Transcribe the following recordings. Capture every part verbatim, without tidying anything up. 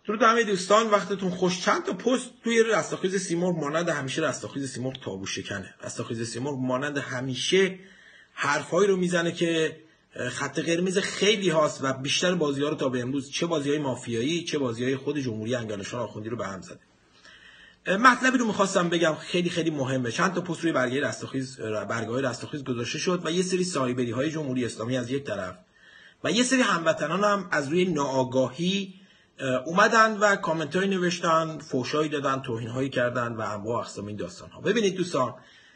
درود همه دوستان، وقتتون خوش. چند تا پست توی رستاخیز سیمرغ مانند همیشه رستاخیز سیمرغ تابو شکنه. رستاخیز سیمرغ مانند همیشه حرفایی رو میزنه که خط قرمز خیلی هاست و بیشتر بازی‌ها رو تا به امروز چه بازی‌های مافیایی چه بازی‌های خود جمهوری انگلستان آخوندی رو به هم زده. مطلبی رو می‌خواستم بگم خیلی خیلی مهمه. چند تا پست روی برگه رستاخیز برگه‌های رستاخیز گذاشته شد و یه سری سایبری‌های جمهوری اسلامی از یک طرف و یه سری هموطنان هم از روی ناآگاهی اومدن و کامنت‌هایی نوشتن، فحشایی دادن، توهین‌هایی کردن و انواع اقسام این داستان‌ها. ببینید دوستان،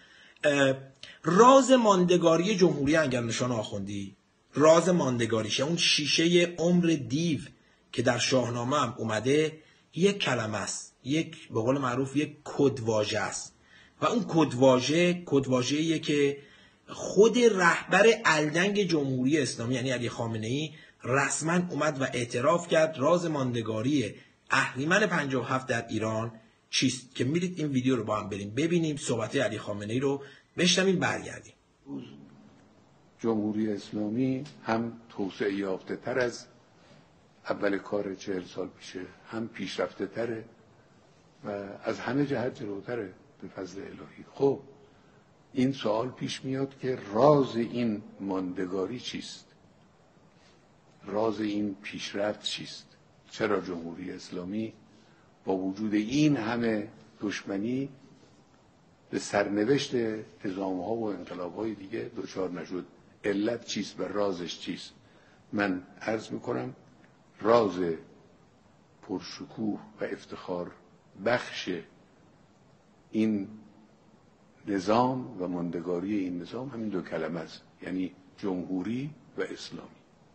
راز ماندگاری جمهوری انگلستان آخوندی، راز ماندگاریشه، اون شیشه عمر دیو که در شاهنامه هم اومده، یک کلمه است، یک به قول معروف یک کدواژه است و اون کدواژه کدواژه‌ایه که خود رهبر الدنگ جمهوری اسلامی یعنی علی خامنه‌ای رسما اومد و اعتراف کرد راز ماندگاری اهریمن پنجاه و هفت در ایران چیست. که میرید این ویدیو رو با هم بریم ببینیم، صحبت علی خامنه‌ای رو بشنویم برگردیم. جمهوری اسلامی هم توسعه یافته تر از اول کار چهل سال پیشه، هم پیشرفته تره و از همه جهت جلوتره به فضل الهی. خب این سوال پیش میاد که راز این ماندگاری چیست؟ راز این پیشرفت چیست؟ چرا جمهوری اسلامی با وجود این همه دشمنی به سرنوشت نظام‌ها و انقلاب‌های دیگه دچار نشد؟ علت چیست و رازش چیست؟ من عرض میکنم راز پرشکوه و افتخار بخش این نظام و ماندگاری این نظام همین دو کلمه است، یعنی جمهوری و اسلامی.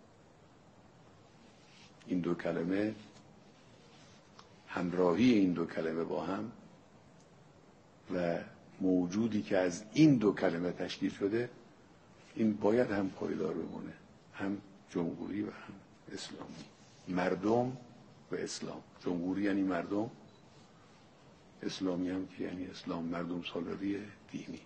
این دو کلمه، همراهی این دو کلمه با هم و موجودی که از این دو کلمه تشکیل شده، این باید هم پایدار بمونه، هم جمهوری و هم اسلامی. مردم و اسلام. جمهوری یعنی مردم، اسلامی هم که یعنی اسلام، مردم سالاری دینی.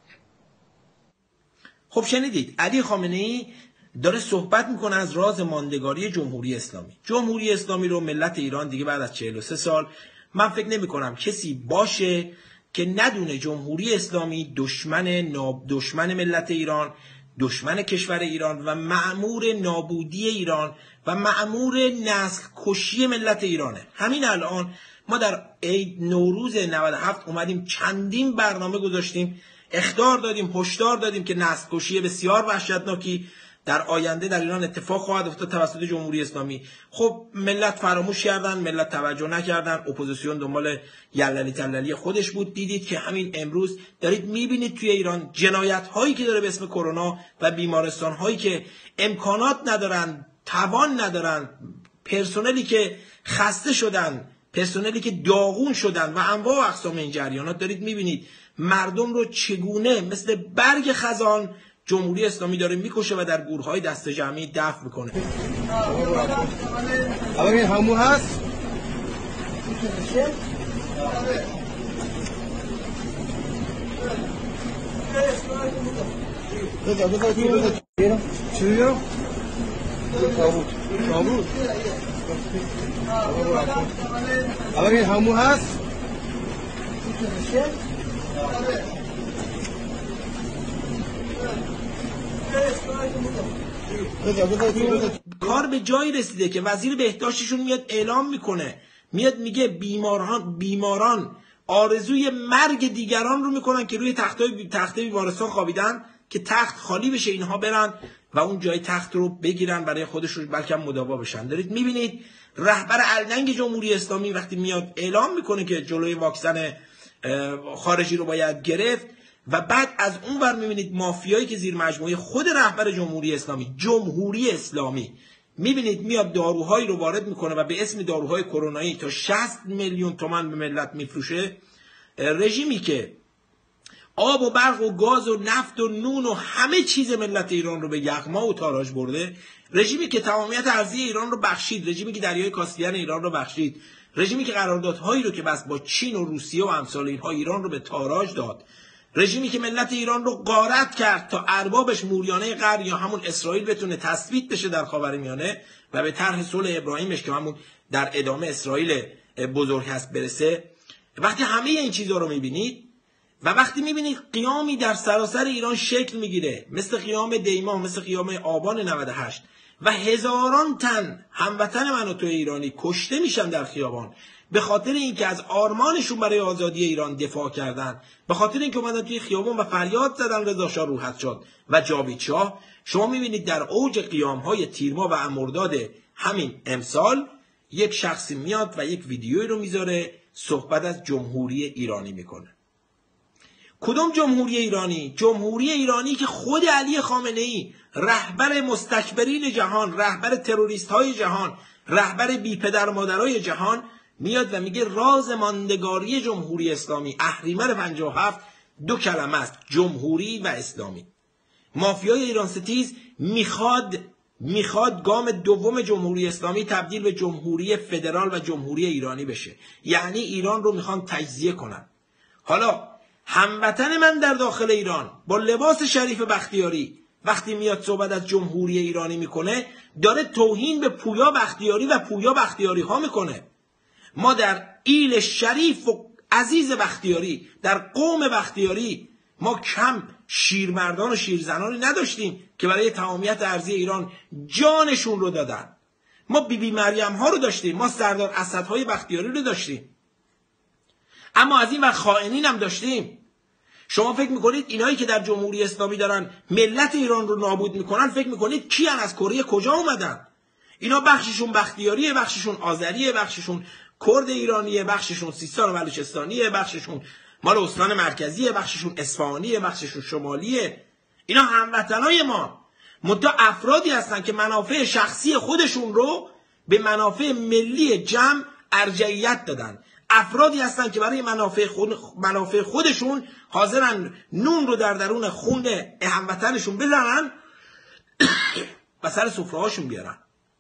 خب شنیدید، علی خامنه‌ای داره صحبت میکنه از راز ماندگاری جمهوری اسلامی. جمهوری اسلامی رو ملت ایران دیگه بعد از چهل و سه سال من فکر نمی کنم کسی باشه که ندونه جمهوری اسلامی دشمن ناب دشمن ملت ایران، دشمن کشور ایران و مأمور نابودی ایران و مأمور نسل کشی ملت ایرانه. همین الان ما در عید نوروز نود و هفت اومدیم چندین برنامه گذاشتیم، اخطار دادیم، هشدار دادیم که نسل کشی بسیار وحشتناکی در آینده در ایران اتفاق خواهد افتاد توسط جمهوری اسلامی. خب ملت فراموش کردن، ملت توجه نکردن، اپوزیسیون دنبال یللی تللی خودش بود. دیدید که همین امروز دارید میبینید توی ایران جنایت هایی که داره به اسم کرونا و بیمارستان هایی که امکانات ندارن، توان ندارن، پرسنلی که خسته شدن، پرسنلی که داغون شدن و انواع و اقسام این جریانات، دارید میبینید مردم رو چگونه مثل برگ خزان جمهوری اسلامی داره میکشه و در گورهای دست جمعی دفن میکنه. الان این همو هست؟ بذار بذار چی بذار چی بیارم؟ تابوت تابوت الان این همو هست؟ کار به جایی رسیده که وزیر بهداشتشون میاد اعلام میکنه، میاد میگه بیماران بیماران آرزوی مرگ دیگران رو میکنن که روی تختای تخته بیمارستان خوابیدن که تخت خالی بشه، اینها برن و اون جای تخت رو بگیرن برای خودشون، بلکه مداوا بشن. دارید میبینید رهبر الدنگ جمهوری اسلامی وقتی میاد اعلام میکنه که جلوی واکسن خارجی رو باید گرفت و بعد از اون ور میبینید مافیایی که زیر مجموعه خود رهبر جمهوری اسلامی جمهوری اسلامی میبینید میاد داروهایی رو وارد میکنه و به اسم داروهای کرونایی تا شصت میلیون تومان به ملت میفروشه. رژیمی که آب و برق و گاز و نفت و نون و همه چیز ملت ایران رو به یغما و تاراج برده، رژیمی که تمامیت ارضی ایران رو بخشید، رژیمی که دریای کاسپیان ایران رو بخشید، رژیمی که قراردادهایی رو که بس با چین و روسیه و امثال اینها ایران رو به تاراج داد، رژیمی که ملت ایران رو غارت کرد تا اربابش موریانه غر یا همون اسرائیل بتونه تثبیت بشه در خاورمیانه و به طرح صلح ابراهیمش که همون در ادامه اسرائیل بزرگ هست برسه. وقتی همه این چیزها رو میبینید و وقتی میبینید قیامی در سراسر ایران شکل میگیره مثل قیام دیما، مثل قیام آبان نود و هشت و هزاران تن هموطن من و تو ایرانی کشته میشن در خیابان به خاطر اینکه از آرمانشون برای آزادی ایران دفاع کردن، به خاطر اینکه اومدن توی خیابان و فریاد زدن رضا شاه روحت شد و جاوید شاه. شما میبینید در اوج قیام‌های تیرما و امرداد همین امسال یک شخصی میاد و یک ویدیویی رو میذاره صحبت از جمهوری ایرانی میکنه. کدوم جمهوری ایرانی؟ جمهوری ایرانی که خود علی خامنه‌ای رهبر مستکبرین جهان، رهبر تروریست های جهان، رهبر بی پدر مادرای جهان میاد و میگه راز ماندگاری جمهوری اسلامی اهریمن پنجاه و هفت دو کلمه است: جمهوری و اسلامی. مافیای ایران ستیز میخواد میخواد گام دوم جمهوری اسلامی تبدیل به جمهوری فدرال و جمهوری ایرانی بشه، یعنی ایران رو میخوان تجزیه کنن. حالا هموطن من در داخل ایران با لباس شریف بختیاری وقتی میاد صحبت از جمهوری ایرانی میکنه داره توهین به پویا بختیاری و پویا بختیاری ها میکنه. ما در ایل شریف و عزیز بختیاری، در قوم بختیاری، ما کم شیرمردان و شیرزنانی نداشتیم که برای تمامیت ارضی ایران جانشون رو دادن. ما بی بی مریم ها رو داشتیم، ما سردار اسدهای بختیاری رو داشتیم، اما از این وقت خائنین هم داشتیم. شما فکر میکنید اینایی که در جمهوری اسلامی دارن ملت ایران رو نابود میکنن، فکر میکنید کیان؟ از کره کجا اومدن؟ اینا بخششون بختیاریه، بخششون آذریه، بخششون کرد ایرانیه، بخششون سیستان و بلوچستانیه، بخششون مال استان مرکزیه، بخششون اصفهانیه، بخششون شمالیه. اینا هموطنای ما، مدت افرادی هستن که منافع شخصی خودشون رو به منافع ملی جمع ارجحیت دادن. افرادی هستن که برای منافع خود منافع خودشون حاضرن نون رو در درون خون هموطنشون بزنن و سر سفره‌هاشون بیارن.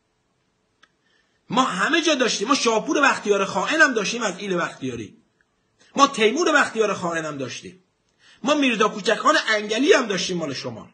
ما همه جا داشتیم. ما شاپور بختیار خائن هم داشتیم از ایل بختیاری، ما تیمور بختیار خائن هم داشتیم، ما میرزا کوچکخان انگلی هم داشتیم مال شما.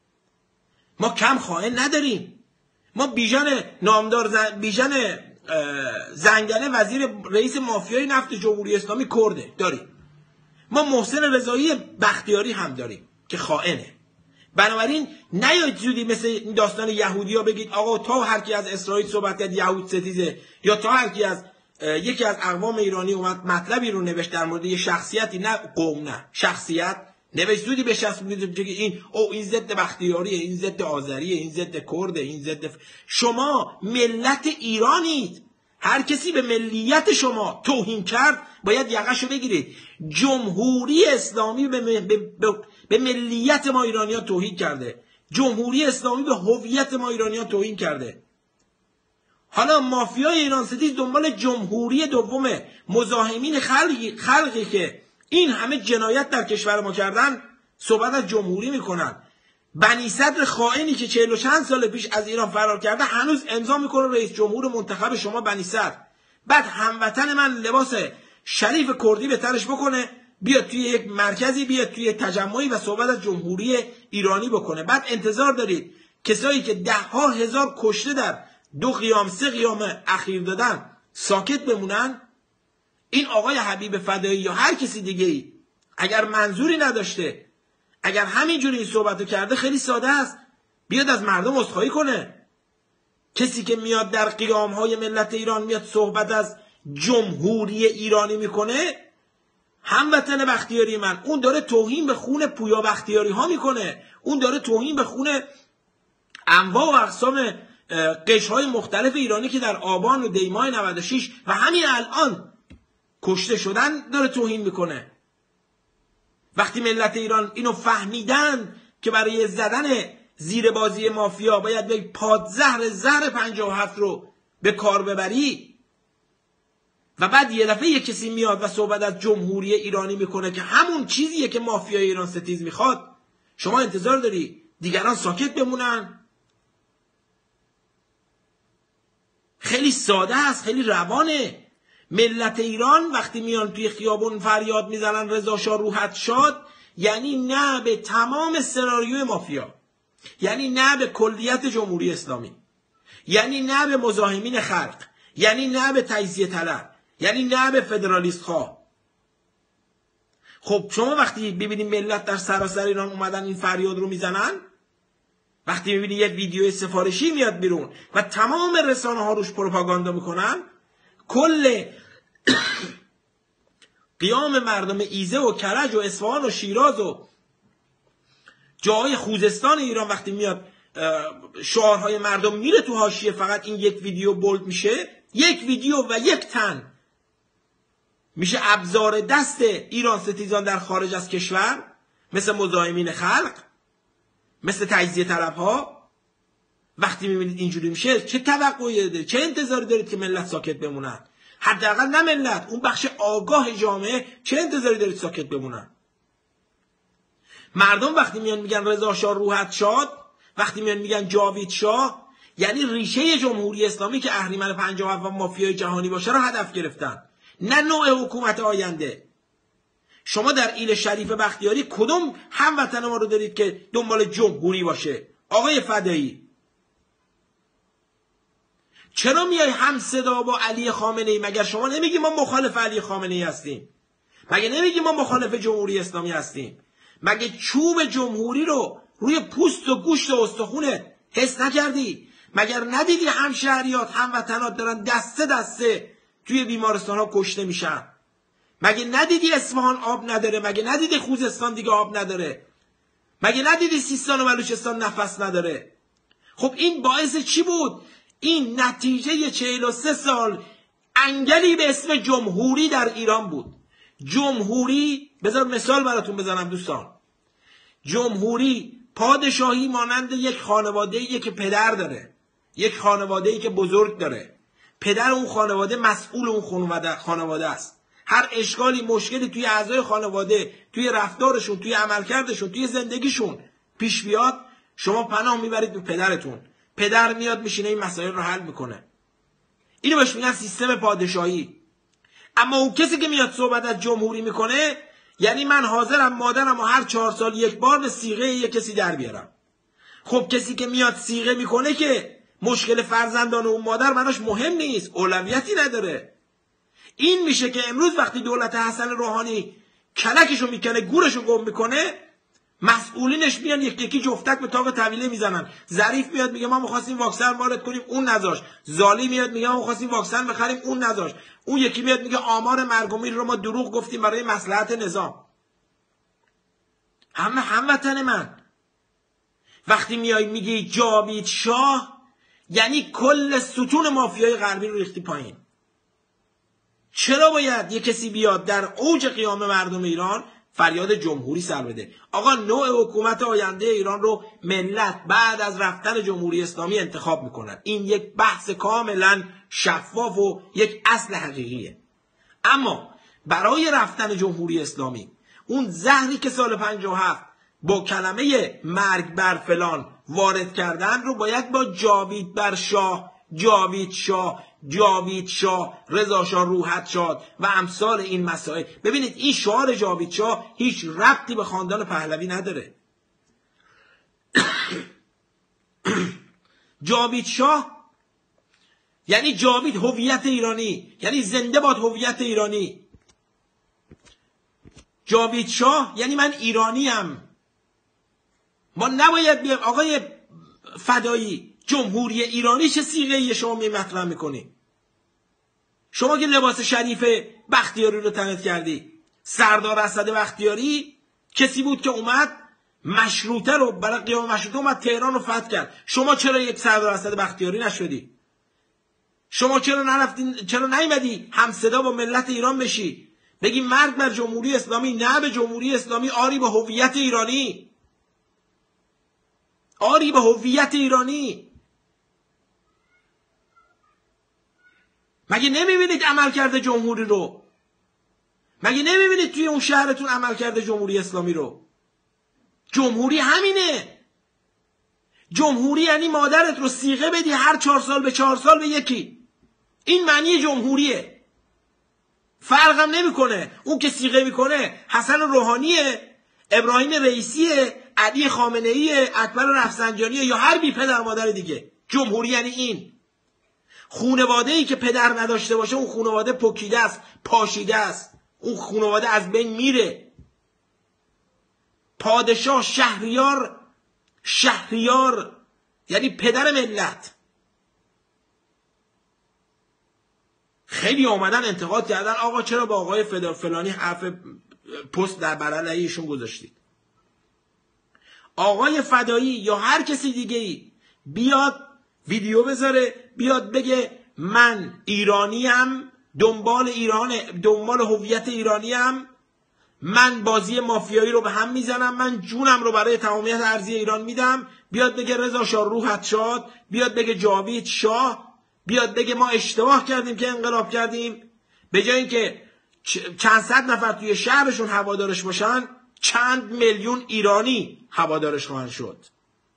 ما کم خائن نداریم. ما بیژن نامدار زن... بیژن زنگله وزیر رئیس مافیای نفت جمهوری اسلامی کرده داریم. ما محسن رضایی بختیاری هم داریم که خائنه. بنابراین نیاید زودی مثل این داستان یهودی ها بگید آقا تا هر کی از اسرائیل صحبت کرد یهود ستیزه، یا تا هر کی از یکی از اقوام ایرانی اومد مطلبی رو نوشت در مورد یه شخصیتی، نه قوم، نه شخصیت، نوشت زودی به شخص بگید این او این ضد بختیاریه، این ضد آذریه، این ضد کرده، این ضد ف... شما ملت ایرانید. هر کسی به ملیت شما توهین کرد باید یقهشو بگیرید. جمهوری اسلامی به, م... به... به... به ملیت ما ایرانی‌ها توهین کرده. جمهوری اسلامی به هویت ما ایرانی‌ها توهین کرده. حالا مافیای ایران ستیز دنبال جمهوری دومه. مزاحمین خلقی, خلقی که این همه جنایت در کشور ما کردن صحبت از جمهوری میکنن. بنی صدر خائنی که چهل و چند سال پیش از ایران فرار کرده هنوز امضا میکنه رئیس جمهور منتخب شما بنی صدر. بعد هموطن من لباس شریف کردی به تنش بکنه بیاد توی یک مرکزی، بیاد توی تجمعی و صحبت از جمهوری ایرانی بکنه. بعد انتظار دارید کسایی که ده ها هزار کشته در دو قیام سه قیام اخیر دادن ساکت بمونن؟ این آقای حبیب فدایی یا هر کسی دیگه ای اگر منظوری نداشته، اگر همینجوری این صحبتو کرده، خیلی ساده است، بیاد از مردم عذرخواهی کنه. کسی که میاد در قیام‌های ملت ایران میاد صحبت از جمهوری ایرانی میکنه، هموطن بختیاری من، اون داره توهین به خون پویا بختیاری ها میکنه، اون داره توهین به خون انواع و اقسام قشرهای مختلف ایرانی که در آبان و دیماه نود و شش و همین الان کشته شدن داره توهین میکنه. وقتی ملت ایران اینو فهمیدن که برای زدن زیر بازی مافیا باید به پادزهر زهر پنجاه و هفت رو به کار ببری و بعد یه دفعه یک کسی میاد و صحبت از جمهوری ایرانی میکنه که همون چیزیه که مافیای ایران ستیز میخواد، شما انتظار داری دیگران ساکت بمونن؟ خیلی ساده است، خیلی روانه. ملت ایران وقتی میان توی خیابون فریاد میزنن رضا شاه روحت شاد، یعنی نه به تمام سناریوی مافیا، یعنی نه به کلیت جمهوری اسلامی، یعنی نه به مزاحمین خلق، یعنی نه به تجزیه طلب، یعنی نه به فدرالیست خواه. خب شما وقتی ببینید ملت در سراسر ایران اومدن این فریاد رو میزنن، وقتی میبینی یک ویدیو سفارشی میاد بیرون و تمام رسانه ها روش پروپاگاندا میکنن، کل قیام مردم ایزه و کرج و اصفهان و شیراز و جای خوزستان ایران وقتی میاد شعارهای مردم میره تو حاشیه، فقط این یک ویدیو بولد میشه، یک ویدیو و یک تن میشه ابزار دست ایران ستیزان در خارج از کشور، مثل مزاحمین خلق، مثل تجزیه طلب ها. وقتی میبینید اینجوری میشه، چه توقعی دارید، چه انتظاری دارید که ملت ساکت بمونن؟ حداقل نه ملت، اون بخش آگاه جامعه چه انتظاری دارید ساکت بمونن؟ مردم وقتی میان میگن رضا شاه روحت شاد، وقتی میان میگن جاوید شاه، یعنی ریشه جمهوری اسلامی که اهریمن پنجاه و هفت مافیای جهانی باشه رو هدف گرفتن، نه نوع حکومت آینده. شما در ایل شریف بختیاری کدوم هموطن ما رو دارید که دنبال جمهوری باشه؟ آقای فدایی، چرا میای هم صدا با علی خامنه ای؟ مگر شما نمیگی ما مخالف علی خامنه ای هستیم؟ مگه نمیگی ما مخالف جمهوری اسلامی هستیم؟ مگه چوب جمهوری رو روی پوست و گوشت و استخونه حس نکردی؟ مگر ندیدی هم شهریات هم وطنات دارن دسته دسته توی بیمارستان ها کشته میشن؟ مگه ندیدی اصفهان آب نداره؟ مگه ندیدی خوزستان دیگه آب نداره؟ مگه ندیدی سیستان و بلوچستان نفس نداره؟ خب این باعث چی بود؟ این نتیجه چهل و سه سال انگلی به اسم جمهوری در ایران بود. جمهوری، بذار مثال براتون بزنم دوستان، جمهوری پادشاهی مانند یک خانواده‌ای که پدر داره، یک خانواده‌ای که بزرگ داره، پدر اون خانواده مسئول اون خانواده خانواده است. هر اشکالی مشکلی توی اعضای خانواده، توی رفتارشون، توی عملکردشون، توی زندگیشون پیش بیاد، شما پناه میبرید به پدرتون، پدر میاد میشینه این مسائل رو حل میکنه. اینو بهش میگن سیستم پادشاهی. اما اون کسی که میاد صحبت از جمهوری میکنه، یعنی من حاضرم مادرم و هر چهار سال یک بار به صیغه یک کسی در بیارم. خب کسی که میاد صیغه میکنه که مشکل فرزندان اون مادر براش مهم نیست، اولویتی نداره. این میشه که امروز وقتی دولت حسن روحانی کلکشو میکنه، گورشو گم میکنه، مسئولینش میان یک یکی جفتک به تاق طویله میزنن. ظریف میاد میگه ما می‌خواستیم واکسن وارد کنیم، اون نذاشت. زالی میاد میگه ما می‌خواستیم واکسن بخریم، اون نذاشت. اون یکی میاد میگه آمار مرگ و میر رو ما دروغ گفتیم برای مصلحت نظام. همه هموطن من، وقتی میای میگی جاوید شاه، یعنی کل ستون مافیای غربی رو ریختی پایین. چرا باید یک کسی بیاد در اوج قیام مردم ایران فریاد جمهوری سر بده؟ آقا نوع حکومت آینده ایران رو ملت بعد از رفتن جمهوری اسلامی انتخاب میکنن. این یک بحث کاملا شفاف و یک اصل حقیقیه. اما برای رفتن جمهوری اسلامی، اون زهری که سال پنجاه و هفت با کلمه مرگ بر فلان وارد کردن رو باید با جاوید بر شاه، جاوید شاه، جاوید شاه، رضا شاه روحت شاد و امثال این مسائل. ببینید این شعار جاوید شاه هیچ ربطی به خاندان پهلوی نداره. جاوید شاه یعنی جاوید هویت ایرانی، یعنی زنده باد هویت ایرانی. جاوید شاه یعنی من ایرانیم. ما نباید بیایم آقای فدایی، جمهوری ایرانی چه صیغه‌ای شما می مطرح میکنی؟ شما که لباس شریف بختیاری رو تنت کردی، سردار اسد بختیاری کسی بود که اومد مشروطه رو برای قیام مشروطه اومد تهران رو فتح کرد. شما چرا یک سردار اسد بختیاری نشدی؟ شما چرا نرفتین، چرا نیومدی هم صدا با ملت ایران بشی، بگی مرگ بر جمهوری اسلامی، نه به جمهوری اسلامی، آری به هویت ایرانی، آری به هویت ایرانی. مگه نمیبینید عملکرد جمهوری رو؟ مگه نمیبینید توی اون شهرتون عملکرد جمهوری اسلامی رو؟ جمهوری همینه. جمهوری یعنی مادرت رو صیغه بدی هر چهار سال به چهار سال به یکی. این معنی جمهوریه. فرقم نمیکنه اون که صیغه میکنه حسن روحانیه، ابراهیم رئیسیه، علی خامنه ایه، اکبر رفسنجانیه یا هر بی پدر مادر دیگه. جمهوری یعنی این. خانواده‌ای که پدر نداشته باشه اون خانواده پکیده است، پاشیده است، اون خانواده از بین میره. پادشاه، شهریار، شهریار یعنی پدر ملت. خیلی آمدن انتقاد کردن آقا چرا با آقای فلانی حرف پست در برای ایشون گذاشتید. آقای فدایی یا هر کسی دیگه ای بیاد ویدیو بذاره، بیاد بگه من ایرانیم، دنبال ایران، دنبال هویت ایرانیم، من بازی مافیایی رو به هم میزنم، من جونم رو برای تمامیت ارضی ایران میدم، بیاد بگه رضا شاه روحت شاد، بیاد بگه جاوید شاه، بیاد بگه ما اشتباه کردیم که انقلاب کردیم، به جای اینکه چند صد نفر توی شهرشون هوادارش باشن چند میلیون ایرانی هوادارش خواهند شد.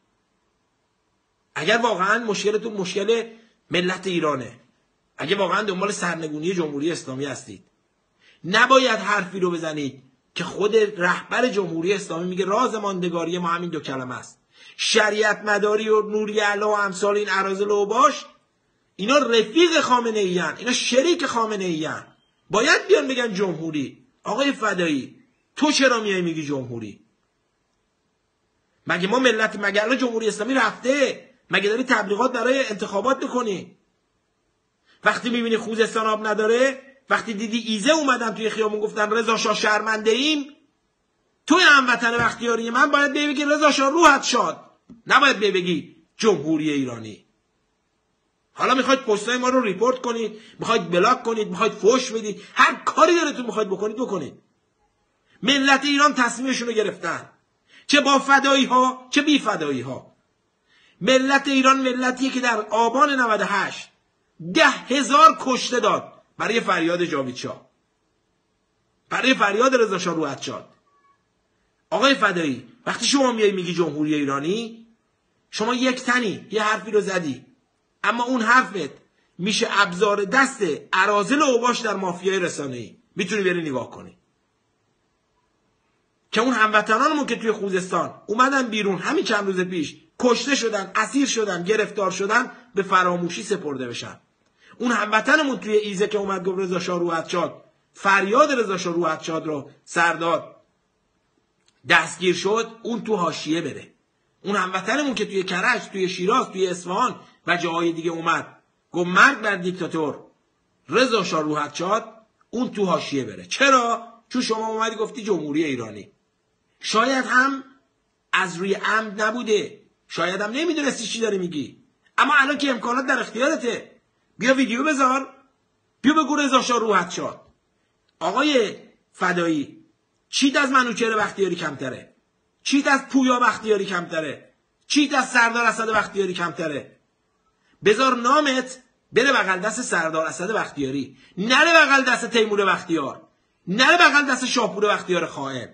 اگر واقعا مشکلتون مشکل ملت ایرانه، اگر واقعا دنبال سرنگونی جمهوری اسلامی هستید، نباید حرفی رو بزنید که خود رهبر جمهوری اسلامی میگه راز ماندگاری ما همین دو کلمه است. شریعت مداری و نوری علا و امثال این اراذل و باش، اینا رفیق خامنه ای ان، اینا شریک خامنه ای ان. باید بیان بگن جمهوری. آقای فدایی تو چرا میای میگی جمهوری؟ مگه ما ملت، مگه الان جمهوری اسلامی رفته؟ مگه داری تبلیغات برای انتخابات میکنی؟ وقتی میبینی خوزستان آب نداره، وقتی دیدی ایزه اومدن توی خیابون گفتن رضا شاه شرمنده ایم، توی هموطن بختیاری من باید بگی رضا شاه روحت شاد، نباید بگی جمهوری ایرانی. حالا میخواید پستای ما رو ریپورت کنید، میخواید بلاک کنید، میخواید فوش بدید، هر کاری دارتون میخواید بکنید بکنید. ملت ایران تصمیمشون رو گرفتن، چه با فدایی ها چه بی فدایی ها. ملت ایران ملتیه که در آبان نود و هشت ده هزار کشته داد برای فریاد جاوید شاه، برای فریاد رضا شاه روحت شاد. آقای فدایی وقتی شما میای میگی جمهوری ایرانی، شما یک تنی یه حرفی رو زدی، اما اون حرفت میشه ابزار دست اراذل و اوباش در مافیای رسانه‌ای. میتونی بری نگاه کنی که اون هموطنانمون که توی خوزستان اومدن بیرون همین چند روز پیش کشته شدن، اسیر شدن، گرفتار شدن، به فراموشی سپرده بشن. اون هموطنمون توی ایزه که اومد گفت رضا شاه روحت شاد، فریاد رضا شاه روحت شاد رو سرداد، دستگیر شد، اون تو حاشیه بره. اون هموطنمون که توی کرج، توی شیراز، توی اصفهان و جاهای دیگه اومد گفت مرگ بر دیکتاتور، رضا شاه روحت شاد، اون تو حاشیه بره. چرا؟ چون شما اومدی گفتی جمهوری ایرانی. شاید هم از روی عمد نبوده، شاید هم نمیدونستی چی داری میگی، اما الان که امکانات در اختیارته، بیا ویدیو بذار، بیا بگو رضا شاه روحت شاد. آقای فدایی چیت از منوچهر بختیاری کمتره؟ چیت از پویا بختیاری کمتره؟ چیت از سردار اسد بختیاری کمتره؟ بذار نامت بره بغل دست سردار اسد بختیاری، نره بغل دست تیمور بختیار، نره بغل دست شاپور بختیار خائن.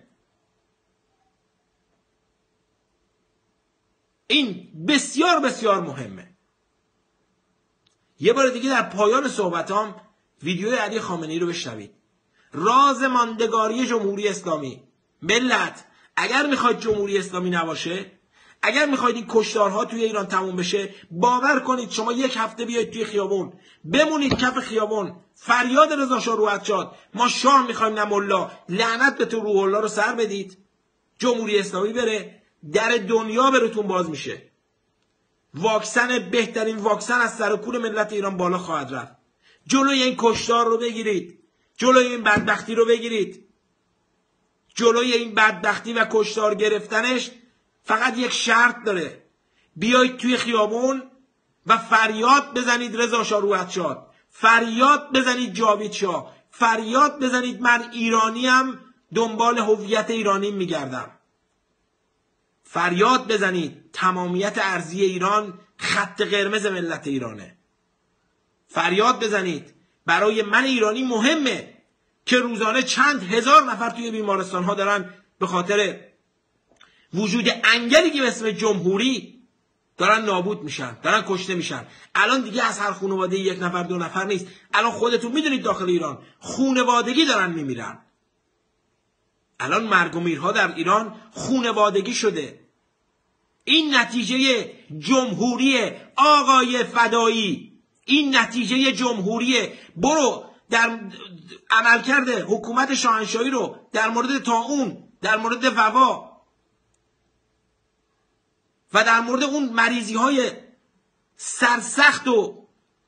این بسیار بسیار مهمه. یه بار دیگه در پایان صحبتام ویدیوی علی خامنه‌ای رو بشنوید. راز ماندگاری جمهوری اسلامی. ملت اگر میخواید جمهوری اسلامی نباشه، اگر میخواید این کشتارها توی ایران تموم بشه، باور کنید شما یک هفته بیاید توی خیابون، بمونید کف خیابون، فریاد رضا شاه روحت شاد، ما شاه میخوایم نه ملا، لعنت به تو روح الله رو سر بدید، جمهوری اسلامی بره، در دنیا براتون باز میشه. واکسن، بهترین واکسن از سر و کول ملت ایران بالا خواهد رفت. جلوی این کشتار رو بگیرید، جلوی این بدبختی رو بگیرید. جلوی این بدبختی و کشتار گرفتنش فقط یک شرط داره، بیایید توی خیابون و فریاد بزنید رضا شاه روحت شاد، فریاد بزنید جاوید شاه، فریاد بزنید من ایرانیم، دنبال هویت ایرانی میگردم. فریاد بزنید تمامیت ارضی ایران خط قرمز ملت ایرانه. فریاد بزنید برای من ایرانی مهمه که روزانه چند هزار نفر توی بیمارستان ها دارن به خاطر وجود انگلی که به اسم جمهوری دارن نابود میشن، دارن کشته میشن. الان دیگه از هر خانواده یک نفر دو نفر نیست، الان خودتون میدونید داخل ایران خانوادگی دارن میمیرن. الان مرگ و میرها در ایران خانوادگی شده. این نتیجه جمهوری آقای فدایی، این نتیجه جمهوریه. برو در عملکرد حکومت شاهنشاهی رو در مورد طاعون، در مورد وبا و در مورد اون مریضی های سرسخت و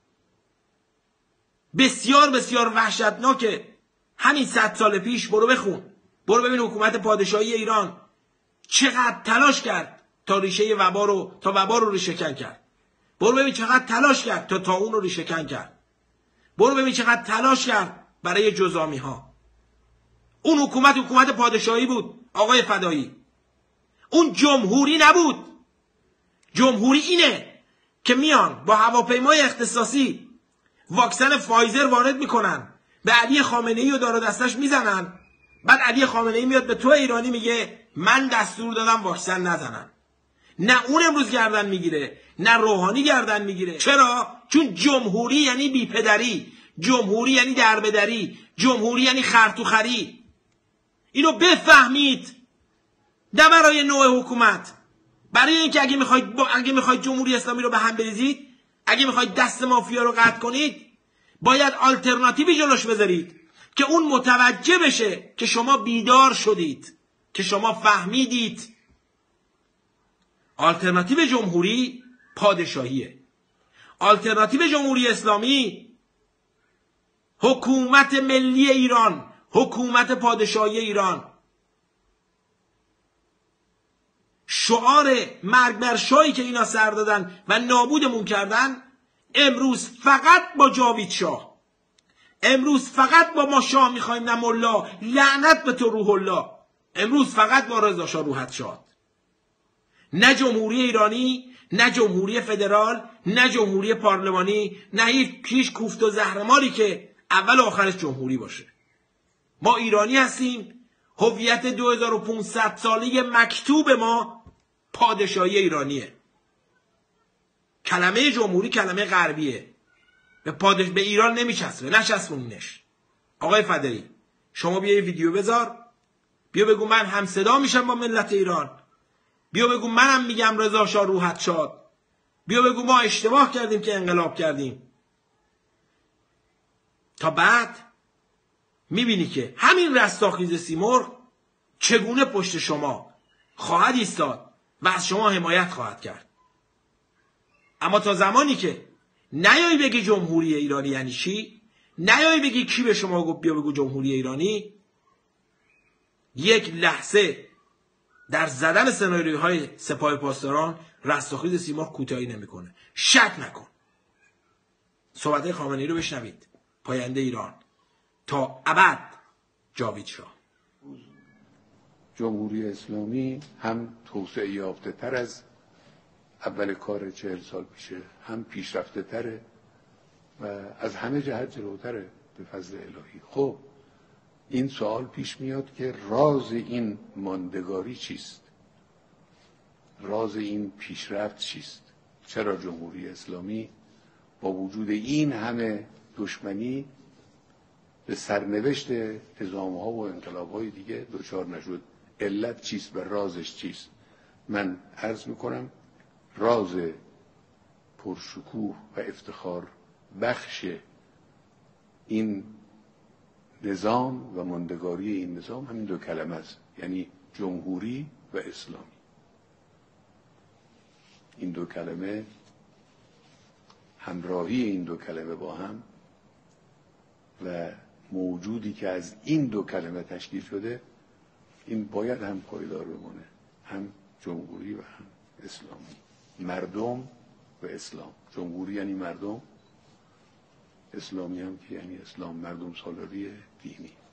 بسیار بسیار وحشتناک همین صد سال پیش برو بخون. برو ببین حکومت پادشاهی ایران چقدر تلاش کرد تا ریشه وبا رو تا وبا رو ریشه‌کن کرد. برو ببین چقدر تلاش کرد تا طاعون رو ریشه‌کن کرد. برو ببین چقدر تلاش کرد برای جزامی ها. اون حکومت حکومت پادشاهی بود آقای فدایی. اون جمهوری نبود. جمهوری اینه که میان با هواپیمای اختصاصی واکسن فایزر وارد میکنن، به علی خامنه‌ای و دار و دستش میزنن، بعد علی خامنه‌ای میاد به تو ایرانی میگه من دستور دادم واکسن نزنن. نه اون امروز گردن میگیره، نه روحانی گردن میگیره. چرا؟ چون جمهوری یعنی بیپدری، جمهوری یعنی دربدری، جمهوری یعنی خرطوخری. اینو بفهمید. نه برای نوع حکومت، برای اینکه اگه میخواید با... اگه میخواید جمهوری اسلامی رو به هم بریزید، اگه میخواید دست مافیا رو قطع کنید، باید آلترناتیوی جلوش بذارید که اون متوجه بشه که شما بیدار شدید، که شما فهمیدید. آلترناتیو جمهوری پادشاهیه. آلترناتیو جمهوری اسلامی حکومت ملی ایران، حکومت پادشاهی ایران. شعار مرگ بر شاهی که اینا سر دادن و نابودمون کردن، امروز فقط با جاوید شاه، امروز فقط با ما شاه میخوایم نه ملا، لعنت به تو روح الله، امروز فقط با رضا شاه روحت شاد. نه جمهوری ایرانی، نه جمهوری فدرال، نه جمهوری پارلمانی، نه هیچ کوفت و زهرماری که اول و آخرش جمهوری باشه. ما ایرانی هستیم. هویت دو هزار و پانصد ساله مکتوب ما پادشاهی ایرانیه. کلمه جمهوری کلمه غربیه، به پادش به ایران نمیچسبه، نچسبونینش. آقای فدایی شما بیا یه ویدیو بذار، بیا بگو من هم صدا میشم با ملت ایران، بیا بگو منم میگم رضا شاه روحت شاد، بیا بگو ما اشتباه کردیم که انقلاب کردیم. تا بعد میبینی که همین رستاخیز سیمرغ چگونه پشت شما خواهد ایستاد و از شما حمایت خواهد کرد. اما تا زمانی که نیایی بگی جمهوری ایرانی یعنی چی، نیایی بگی کی به شما گفت بیا بگو جمهوری ایرانی، یک لحظه در زدن سناریوهای سپاه پاسداران رستاخیز سیمرغ کوتاهی نمیکنه. شک نکن. صحبت خامنه‌ای رو بشنوید. پاینده ایران تا ابد جاوید شاه. جمهوری اسلامی هم توسعه یافته تر از اول کار چهل سال پیشه، هم پیشرفته تره و از همه جهت جلوتره به فضل الهی. خب این سوال پیش میاد که راز این ماندگاری چیست؟ راز این پیشرفت چیست؟ چرا جمهوری اسلامی با وجود این همه دشمنی به سرنوشت نظام‌ها و انقلاب‌های دیگه دچار نشد؟ علت چیست و رازش چیست؟ من عرض میکنم راز پرشکوه و افتخار بخش این نظام و ماندگاری این نظام همین دو کلمه است، یعنی جمهوری و اسلامی. این دو کلمه، همراهی این دو کلمه با هم و موجودی که از این دو کلمه تشکیل شده، این باید هم پایدار بمونه، هم جمهوری و هم اسلامی. مردم و اسلام. جمهوری یعنی مردم، اسلامی هم که یعنی اسلام، مردم سالاری دینی.